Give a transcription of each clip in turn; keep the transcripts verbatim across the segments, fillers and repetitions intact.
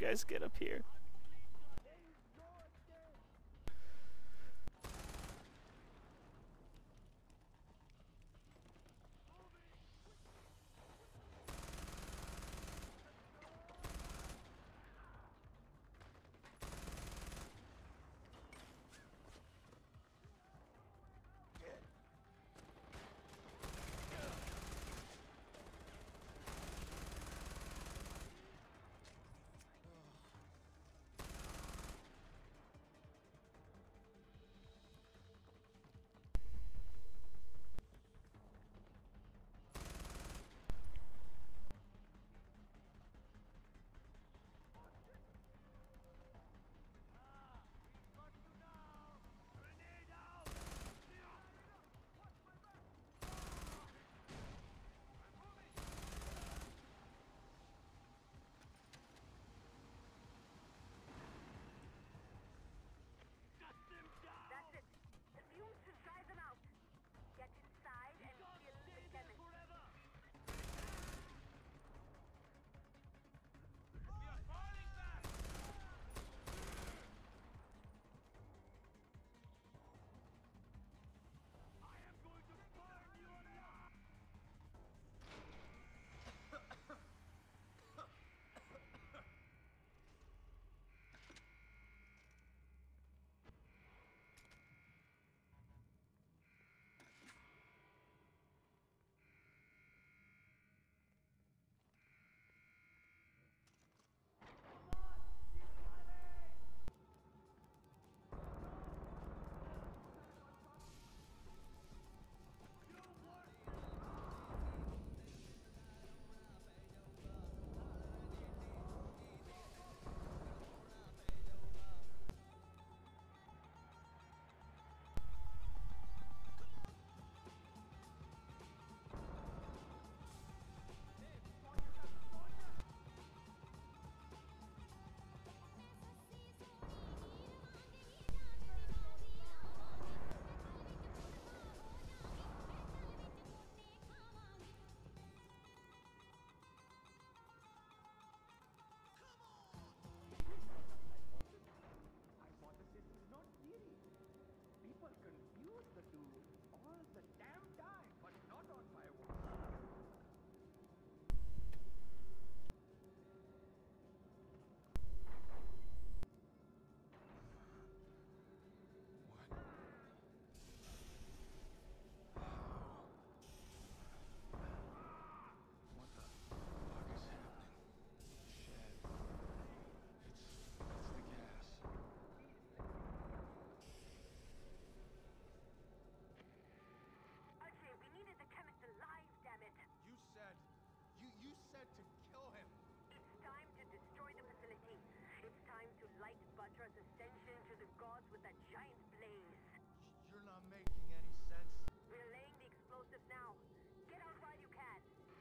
guys get up here. That's it. The fumes should drive them out. Get inside and kill the chemist. We are falling back! I am going to burn you alive! People confuse the two all the damn time, but not on my watch. What the fuck is happening? Shit. It's... it's the gas. Archie, we needed the chemist alive, damn it. You said... You, you said to kill him. It's time to destroy the facility. It's time to light Badra's ascension to the gods with a giant blaze. You're not making any sense. We're laying the explosive now. Get out while you can.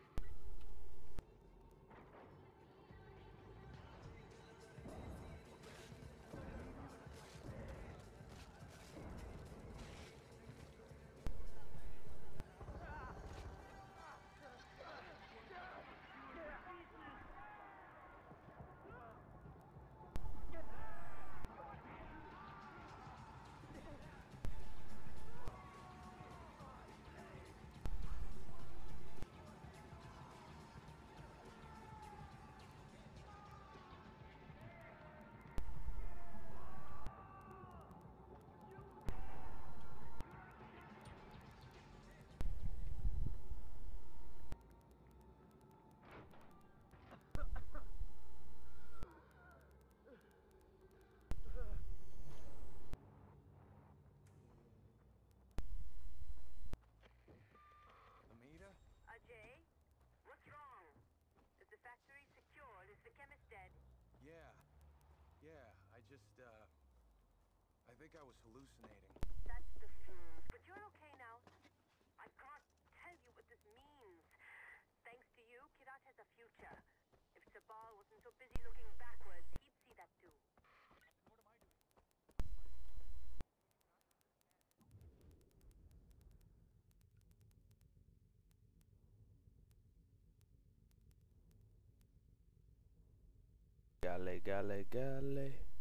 Amita? Ajay, what's wrong? Is the factory secure? Is the chemist dead? Yeah. Yeah, I just, uh... I think I was hallucinating. That's the fumes. But you're okay now. I can't tell you what this means. Thanks to you, Kirat has a future. If Sabal wasn't so busy looking backwards, he'd see that too. What am I doing? Gale, gale, gale.